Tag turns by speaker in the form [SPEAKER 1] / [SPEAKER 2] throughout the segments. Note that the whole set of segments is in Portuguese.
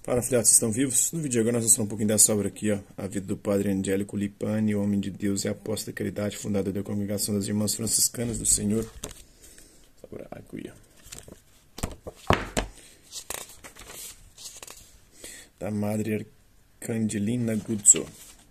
[SPEAKER 1] Fala, filhotes, estão vivos? No vídeo de agora nós vamos falar um pouquinho dessa obra aqui, ó, a vida do padre Angelico Lipani, homem de Deus e apóstolo da caridade, fundador da Congregação das Irmãs Franciscanas do Senhor. Obra aqui, da Madre Arcangelina Guzzo.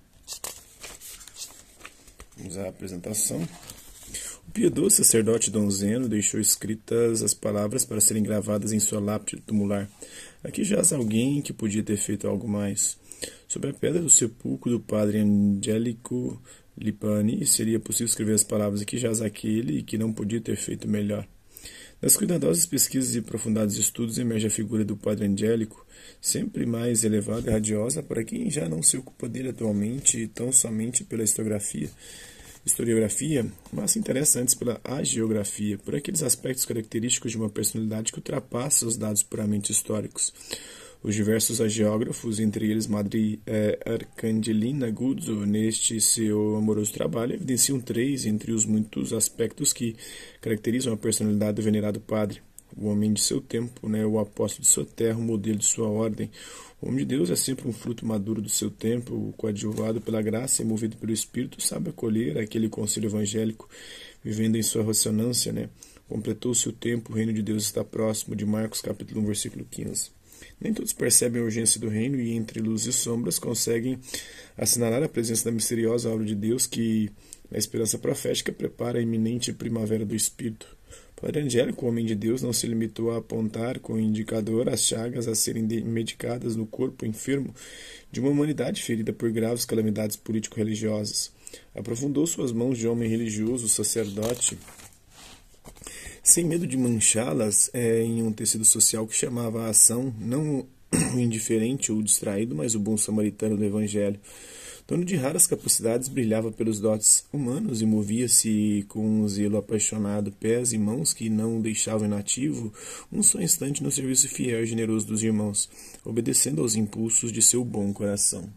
[SPEAKER 1] Vamos à apresentação. O piedoso sacerdote Dom Zeno deixou escritas as palavras para serem gravadas em sua lápide tumular. Aqui jaz alguém que podia ter feito algo mais. Sobre a pedra do sepulcro do padre Angelico Lipani, seria possível escrever as palavras: aqui jaz aquele que não podia ter feito melhor. Das cuidadosas pesquisas e aprofundados estudos emerge a figura do padre Angelico, sempre mais elevada e radiosa para quem já não se ocupa dele atualmente tão somente pela historiografia, mas se interessa antes pela hagiografia, por aqueles aspectos característicos de uma personalidade que ultrapassa os dados puramente históricos. Os diversos hagiógrafos, entre eles Madre Arcangelina Guzzo, neste seu amoroso trabalho, evidenciam três entre os muitos aspectos que caracterizam a personalidade do venerado padre: o homem de seu tempo, o apóstolo de sua terra, o modelo de sua ordem. O homem de Deus é sempre um fruto maduro do seu tempo, coadjuvado pela graça e movido pelo Espírito, sabe acolher aquele conselho evangélico, vivendo em sua ressonância. Completou-se o tempo, o reino de Deus está próximo, de Marcos capítulo 1, versículo 15. Nem todos percebem a urgência do reino e, entre luz e sombras, conseguem assinalar a presença da misteriosa obra de Deus que, na esperança profética, prepara a iminente primavera do Espírito. O padre Angelico, o homem de Deus, não se limitou a apontar com o indicador as chagas a serem medicadas no corpo enfermo de uma humanidade ferida por graves calamidades político-religiosas. Aprofundou suas mãos de homem religioso, sacerdote, sem medo de manchá-las em um tecido social que chamava a ação não o indiferente ou o distraído, mas o bom samaritano do Evangelho. Dono de raras capacidades, brilhava pelos dotes humanos e movia-se com um zelo apaixonado, pés e mãos que não o deixavam inativo um só instante no serviço fiel e generoso dos irmãos, obedecendo aos impulsos de seu bom coração.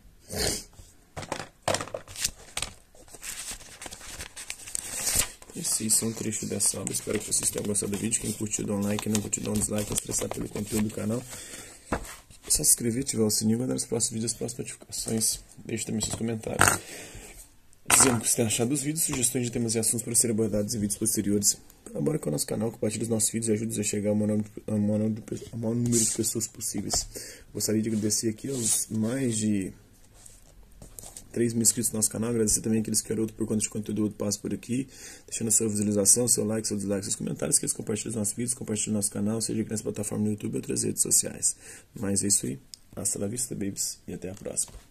[SPEAKER 1] Esses são um trecho dessa obra. Espero que vocês tenham gostado do vídeo. Quem curtiu, dá um like. Quem não curtiu, dá um dislike. Estressar pelo conteúdo do canal. É só se inscrever, ativar o sininho, guardar os próximos vídeos, as próximas notificações. Deixe também seus comentários dizendo o que você tem achado dos vídeos, sugestões de temas e assuntos para serem abordados em vídeos posteriores. Colabore com o nosso canal, compartilhe os nossos vídeos e ajude-nos a chegar ao maior número de pessoas possíveis. Gostaria de agradecer aqui aos mais de 3 mil inscritos no nosso canal, agradecer também aqueles que garoto por conta de conteúdo outro passa por aqui, deixando a sua visualização, seu like, seu dislike, seus comentários, que eles compartilhem os nossos vídeos, compartilhem o nosso canal, seja aqui nessa plataforma no YouTube ou outras redes sociais. Mas é isso aí, hasta la vista, babies, e até a próxima.